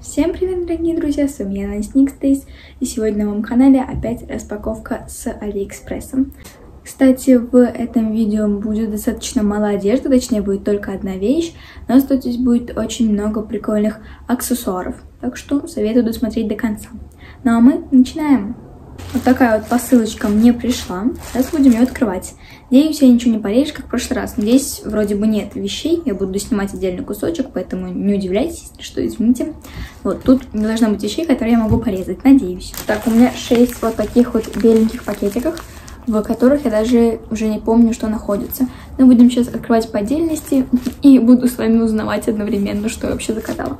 Всем привет, дорогие друзья, с вами я, Nancy, и сегодня на моем канале опять распаковка с Алиэкспрессом. Кстати, в этом видео будет достаточно мало одежды, точнее будет только одна вещь, но зато здесь будет очень много прикольных аксессуаров, так что советую досмотреть до конца. Ну а мы начинаем! Вот такая вот посылочка мне пришла, сейчас будем ее открывать. Надеюсь, я ничего не порежу, как в прошлый раз. Но здесь вроде бы нет вещей, я буду снимать отдельный кусочек, поэтому не удивляйтесь, если что, извините. Вот, тут не должно быть вещей, которые я могу порезать, надеюсь. Так, у меня 6 вот таких вот беленьких пакетиков, в которых я даже уже не помню, что находится. Мы будем сейчас открывать по отдельности и буду с вами узнавать одновременно, что я вообще заказала.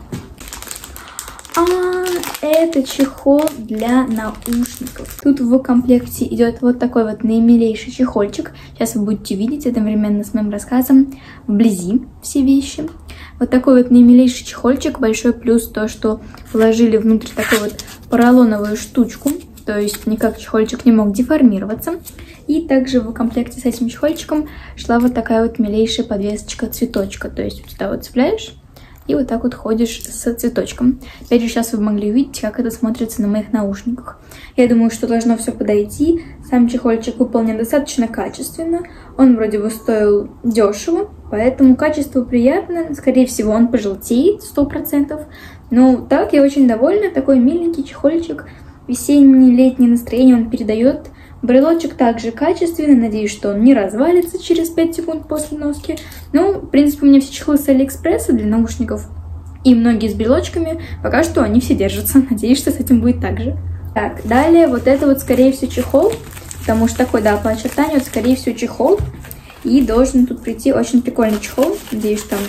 Это чехол для наушников. Тут в комплекте идет вот такой вот наимилейший чехольчик. Сейчас вы будете видеть одновременно с моим рассказом вблизи все вещи. Вот такой вот наимилейший чехольчик. Большой плюс то, что вложили внутрь такую вот поролоновую штучку. То есть никак чехольчик не мог деформироваться. И также в комплекте с этим чехольчиком шла вот такая вот милейшая подвесочка цветочка. То есть вот сюда вот цепляешь и вот так вот ходишь с цветочком. Опять же, сейчас вы могли увидеть, как это смотрится на моих наушниках. Я думаю, что должно все подойти. Сам чехольчик выполнен достаточно качественно. Он вроде бы стоил дешево, поэтому качество приятное. Скорее всего, он пожелтеет 100%. Но так, я очень довольна. Такой миленький чехольчик. Весенне-летнее настроение он передает. Брелочек также качественный, надеюсь, что он не развалится через 5 секунд после носки. Ну, в принципе, у меня все чехлы с Алиэкспресса для наушников и многие с брелочками. Пока что они все держатся, надеюсь, что с этим будет так же. Так, далее вот это вот, скорее всего, чехол, потому что такой, да, по очертанию, вот, скорее всего, чехол. И должен тут прийти очень прикольный чехол. Надеюсь, там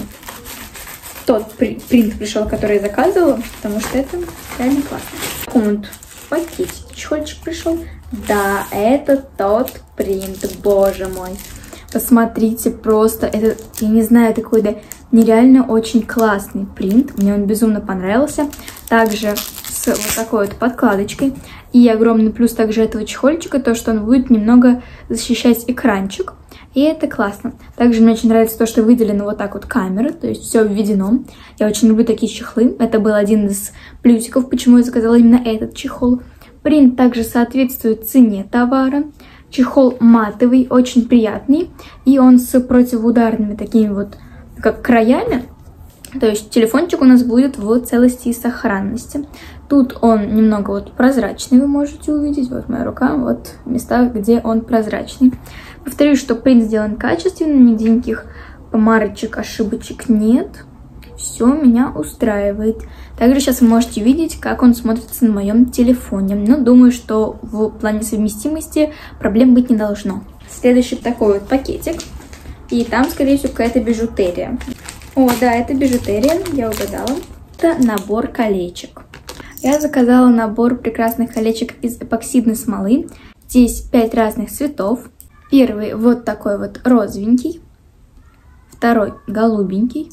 тот принт пришел, который я заказывала, потому что это реально классно. Вот пакетик, чехольчик пришел. Да, это тот принт, боже мой. Посмотрите, просто, это, я не знаю, такой, да, нереально очень классный принт. Мне он безумно понравился. Также с вот такой вот подкладочкой. И огромный плюс также этого чехольчика, то, что он будет немного защищать экранчик. И это классно. Также мне очень нравится то, что выделена вот так вот камера, то есть все введено. Я очень люблю такие чехлы. Это был один из плюсиков, почему я заказала именно этот чехол. Принт также соответствует цене товара. Чехол матовый, очень приятный. И он с противоударными такими вот, как краями. То есть телефончик у нас будет в целости и сохранности. Тут он немного вот прозрачный, вы можете увидеть. Вот моя рука, вот места, где он прозрачный. Повторюсь, что принт сделан качественно, нигде никаких помарочек, ошибочек нет. Все меня устраивает. Также сейчас вы можете видеть, как он смотрится на моем телефоне. Но думаю, что в плане совместимости проблем быть не должно. Следующий такой вот пакетик. И там, скорее всего, какая-то бижутерия. О, да, это бижутерия, я угадала. Это набор колечек. Я заказала набор прекрасных колечек из эпоксидной смолы. Здесь 5 разных цветов. Первый вот такой вот розовенький. Второй голубенький.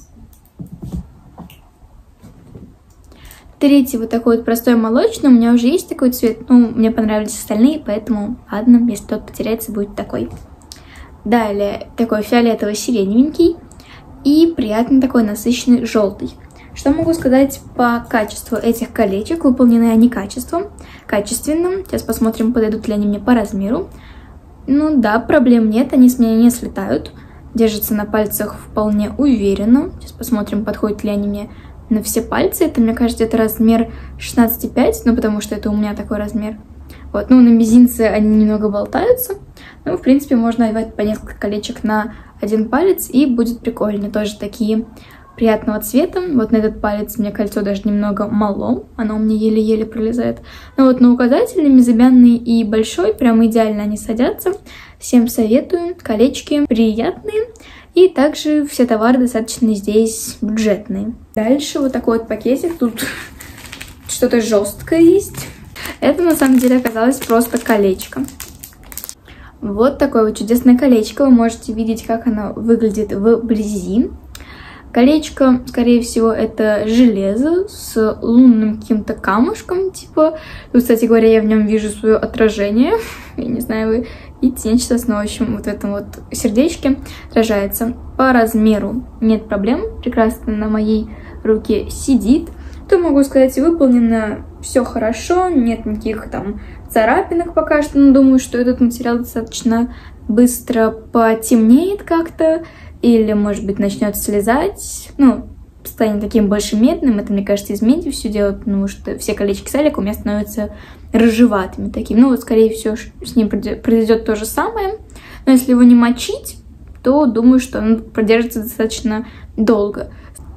Третий вот такой вот простой молочный. У меня уже есть такой цвет. Ну, мне понравились остальные, поэтому ладно, если тот потеряется, будет такой. Далее такой фиолетово-сиреневенький. И приятный такой насыщенный желтый. Что могу сказать по качеству этих колечек? Выполнены они качественно. Сейчас посмотрим, подойдут ли они мне по размеру. Ну да, проблем нет, они с меня не слетают. Держатся на пальцах вполне уверенно. Сейчас посмотрим, подходят ли они мне на все пальцы. Это, мне кажется, это размер 16,5, ну потому что это у меня такой размер. Вот, ну на мизинце они немного болтаются. Ну, в принципе, можно одевать по несколько колечек на один палец, и будет прикольно. Тоже такие приятного цвета. Вот на этот палец мне кольцо даже немного мало. Оно у меня еле-еле пролезает. Но вот на указательный, безымянный и большой прям идеально они садятся. Всем советую. Колечки приятные. И также все товары достаточно здесь бюджетные. Дальше вот такой вот пакетик. Тут что-то жесткое есть. Это на самом деле оказалось просто колечко. Вот такое вот чудесное колечко. Вы можете видеть, как оно выглядит вблизи. Колечко, скорее всего, это железо с лунным каким-то камушком, типа. Тут, кстати говоря, я в нем вижу свое отражение. Я не знаю, вы видите, нет, сейчас, но, в общем, вот в этом вот сердечке отражается. По размеру нет проблем, прекрасно на моей руке сидит. то могу сказать, выполнено все хорошо, нет никаких там царапинок пока что, но думаю, что этот материал достаточно быстро потемнеет как-то, или, может быть, начнет слезать, ну, станет таким больше медным. Это, мне кажется, из меди все дело, потому что все колечки салика у меня становятся рыжеватыми такими. Ну, вот, скорее всего, с ним произойдет то же самое. Но если его не мочить, то думаю, что он продержится достаточно долго.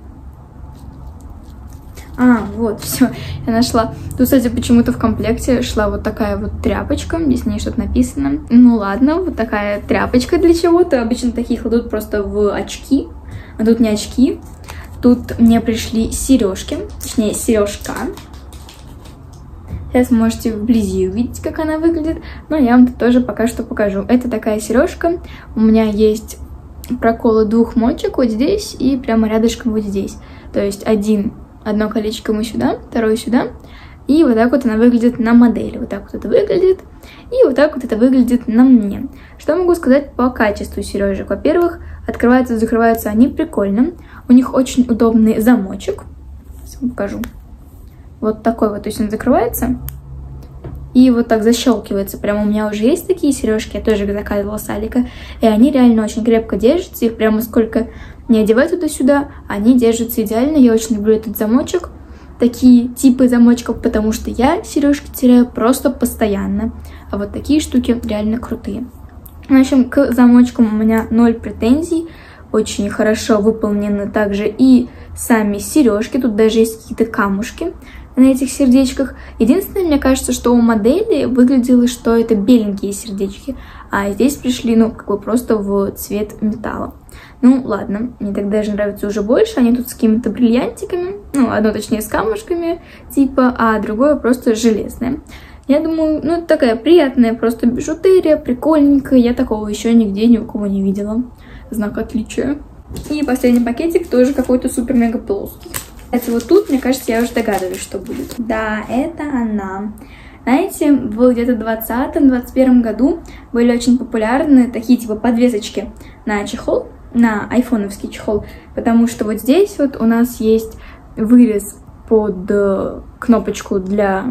Вот, все, я нашла. Тут, кстати, почему-то в комплекте шла вот такая вот тряпочка, здесь на ней что-то написано. Ну ладно, вот такая тряпочка для чего-то. Обычно такие кладут просто в очки, а тут не очки. Тут мне пришли сережки, точнее сережка. Сейчас можете вблизи увидеть, как она выглядит, но я вам тут тоже пока что покажу. Это такая сережка, у меня есть проколы двух мочек вот здесь и прямо рядышком вот здесь. То есть одно колечко мы сюда, второе сюда. И вот так вот она выглядит на модели. Вот так вот это выглядит. И вот так вот это выглядит на мне. Что могу сказать по качеству сережек? Во-первых, открываются и закрываются они прикольно. У них очень удобный замочек. Сейчас вам покажу. Вот такой вот. То есть он закрывается. И вот так защелкивается. Прямо у меня уже есть такие сережки. Я тоже заказывала с Алика. И они реально очень крепко держатся. Их прямо сколько не одевать туда-сюда, они держатся идеально. Я очень люблю этот замочек. Такие типы замочков, потому что я сережки теряю просто постоянно. А вот такие штуки реально крутые. В общем, к замочкам у меня 0 претензий. Очень хорошо выполнены также и сами сережки. Тут даже есть какие-то камушки на этих сердечках. Единственное, мне кажется, что у модели выглядело, что это беленькие сердечки. А здесь пришли, ну, как бы просто в цвет металла. Ну, ладно, мне так даже нравится уже больше. Они тут с какими-то бриллиантиками. Ну, одно точнее с камушками, типа, а другое просто железное. Я думаю, ну, это такая приятная просто бижутерия, прикольненькая. Я такого еще нигде ни у кого не видела. Знак отличия. И последний пакетик тоже какой-то супер-мега плоский. Кстати, вот тут, мне кажется, я уже догадываюсь, что будет. Да, это она. Знаете, в где-то 2020-2021 году были очень популярны такие типа подвесочки на чехол, на айфоновский чехол, потому что вот здесь вот у нас есть вырез под кнопочку для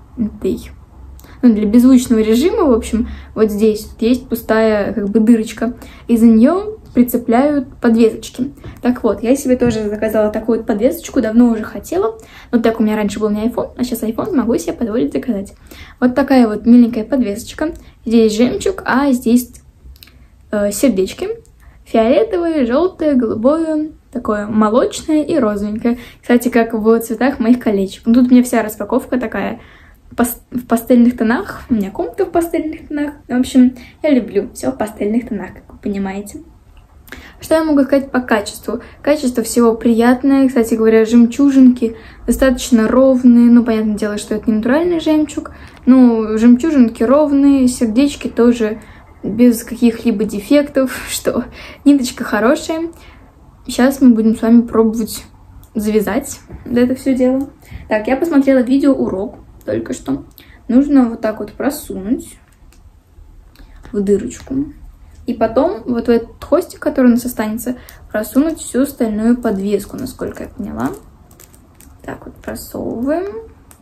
для беззвучного режима, в общем, вот здесь есть пустая как бы дырочка, и за нее прицепляют подвесочки. Так вот, я себе тоже заказала такую вот подвесочку, давно уже хотела. Вот так у меня раньше был не iPhone, а сейчас iPhone, могу себе позволить заказать. Вот такая вот миленькая подвесочка. Здесь жемчуг, а здесь сердечки. Фиолетовое, желтое, голубое, такое молочное и розовенькое. Кстати, как в цветах моих колечек. Тут у меня вся распаковка такая в пастельных тонах. У меня комната в пастельных тонах. В общем, я люблю все в пастельных тонах, как вы понимаете. Что я могу сказать по качеству? Качество всего приятное. Кстати говоря, жемчужинки достаточно ровные. Ну, понятное дело, что это не натуральный жемчуг. Но жемчужинки ровные, сердечки тоже без каких-либо дефектов, что ниточка хорошая. Сейчас мы будем с вами пробовать завязать это все дело. Так, я посмотрела видеоурок только что. Нужно вот так вот просунуть в дырочку. И потом вот в этот хвостик, который у нас останется, просунуть всю остальную подвеску, насколько я поняла. Так вот просовываем.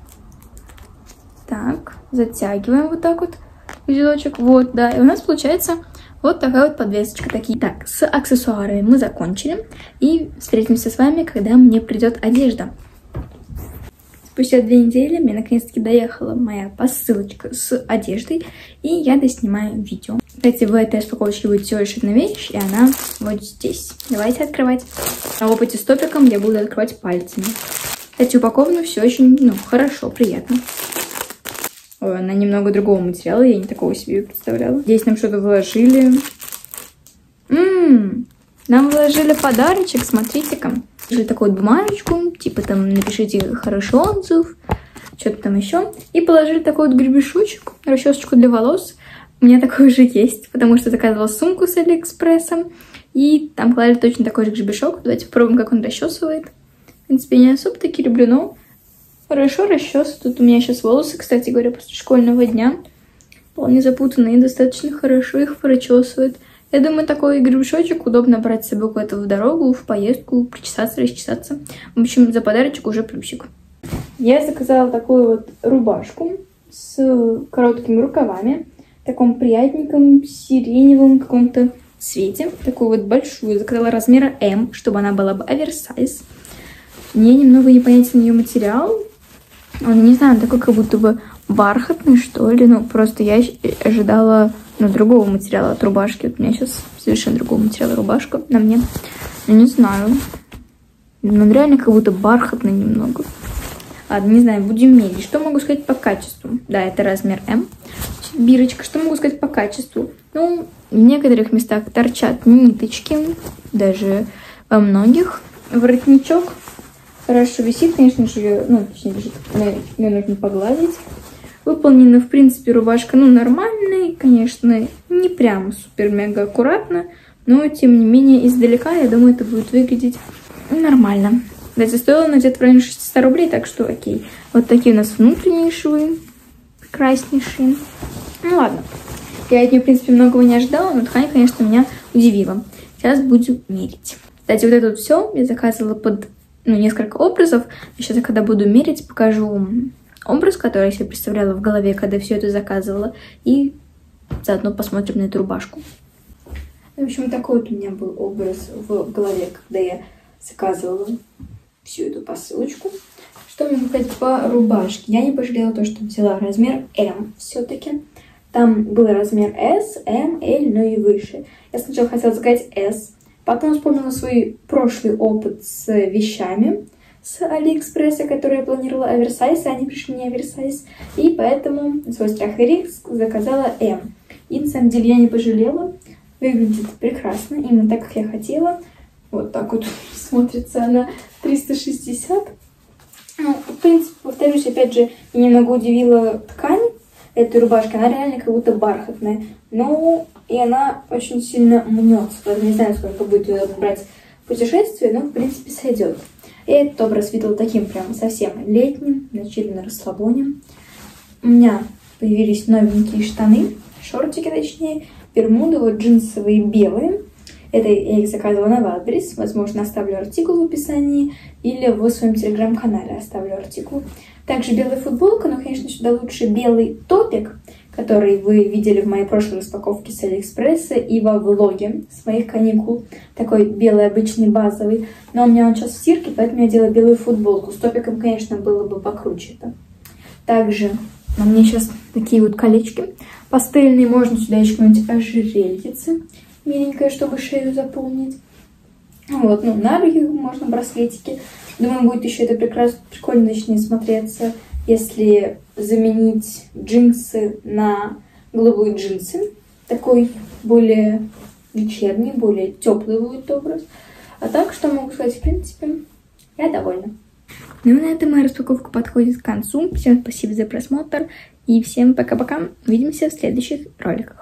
Так, затягиваем вот так вот узелочек. Вот, да, и у нас получается вот такая вот подвесочка. Такие. Так, с аксессуарами мы закончили. И встретимся с вами, когда мне придет одежда. Спустя 2 недели мне наконец-таки доехала моя посылочка с одеждой, и я доснимаю видео. Кстати, в этой распаковочке будет всего лишь одна вещь, и она вот здесь. Давайте открывать. На опыте с топиком я буду открывать пальцами. Кстати, упаковано все очень, хорошо, приятно. Ой, она немного другого материала, я не такого себе представляла. Здесь нам что-то вложили. Нам вложили подарочек, смотрите-ка. Вложили такую вот бумажечку, типа там напишите хороший отзыв, что-то там еще. И положили такой вот гребешочек, расчесочку для волос. У меня такой уже есть, потому что заказывала сумку с Алиэкспресса. И там клали точно такой же гребешок. Давайте попробуем, как он расчесывает. В принципе, я не особо-таки люблю, но хорошо расчесывает. Тут у меня сейчас волосы, кстати говоря, после школьного дня. Вполне запутанные и достаточно хорошо их прочесывает. Я думаю, такой гребешочек удобно брать с собой куда-то в дорогу, в поездку, причесаться, расчесаться. В общем, за подарочек уже плюсик. Я заказала такую вот рубашку с короткими рукавами, в таком приятненьком сиреневом каком-то цвете. Такую вот большую. Заказала размера М, чтобы она была бы оверсайз. Мне немного непонятен ее материал. Он, не знаю, такой как будто бы бархатный, что ли. Ну, просто я ожидала другого материала от рубашки. Вот у меня сейчас совершенно другого материала рубашка на мне. Ну, не знаю. Он реально как будто бархатный немного. Ладно, не знаю, будем мерить. Что могу сказать по качеству? Да, это размер М. Бирочка. Что могу сказать по качеству? Ну, в некоторых местах торчат ниточки. Даже во многих. Воротничок хорошо висит, конечно же, ну, точнее, лежит, ее нужно погладить. Выполнена, в принципе, рубашка, ну, нормальная, конечно, не прям супер-мега аккуратно, но, тем не менее, издалека, я думаю, это будет выглядеть нормально. Кстати, стоила она где-то в районе 600 рублей, так что окей. Вот такие у нас внутренние швы, прекраснейшие. Ну, ладно. Я от нее, в принципе, многого не ожидала, но ткань, конечно, меня удивила. Сейчас буду мерить. Кстати, вот это вот все я заказывала под несколько образов. Сейчас, когда буду мерить, покажу образ, который я себе представляла в голове, когда все это заказывала. И заодно посмотрим на эту рубашку. В общем, такой вот у меня был образ в голове, когда я заказывала всю эту посылочку. Что мне сказать по рубашке? Я не пожалела то, что взяла размер М все-таки. Там был размер S, M, L, ну и выше. Я сначала хотела заказать S. Потом вспомнила свой прошлый опыт с вещами с Алиэкспресса, которые я планировала оверсайз, а они пришли не оверсайз. И поэтому свой страх и риск заказала М. И на самом деле я не пожалела. Выглядит прекрасно, именно так, как я хотела. Вот так вот смотрится она 360. Ну, в принципе, повторюсь, опять же, меня немного удивила ткань этой рубашки. Она реально как будто бархатная. Ну, и она очень сильно мнется. Поэтому не знаю, сколько будет ее брать путешествие, но, в принципе, сойдет. И этот образ видела таким прям совсем летним, начали на расслабоне. У меня появились новенькие штаны, шортики точнее, бермуды, вот джинсовые белые. Это я их заказывала на Wildberries. Возможно, оставлю артикул в описании или в своем телеграм-канале оставлю артикул. Также белая футболка, но, конечно, сюда лучше белый топик, который вы видели в моей прошлой распаковке с Алиэкспресса и во влоге с моих каникул. Такой белый, обычный, базовый. Но у меня он сейчас в стирке, поэтому я делаю белую футболку. С топиком, конечно, было бы покруче это. Также у меня сейчас такие вот колечки пастельные. Можно сюда еще какое-нибудь ожерельице миленькое, чтобы шею заполнить. Вот, ну, на руки можно браслетики. Думаю, будет еще это прикольно начнет смотреться, если заменить джинсы на голубые джинсы. Такой более вечерний, более теплый будет образ. А так, что могу сказать, в принципе, я довольна. Ну и на этом моя распаковка подходит к концу. Всем спасибо за просмотр. И всем пока-пока. Увидимся в следующих роликах.